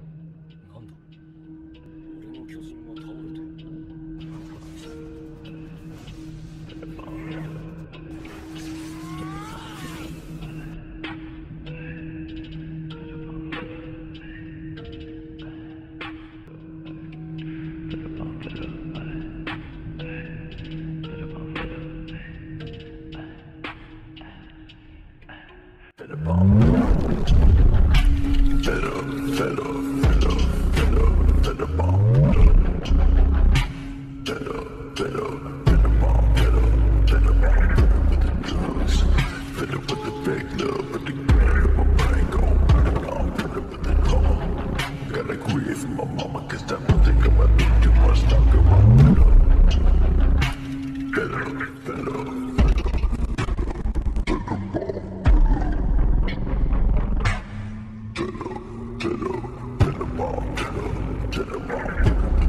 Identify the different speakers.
Speaker 1: なんだ、俺の巨人が倒れて。
Speaker 2: To the bomb.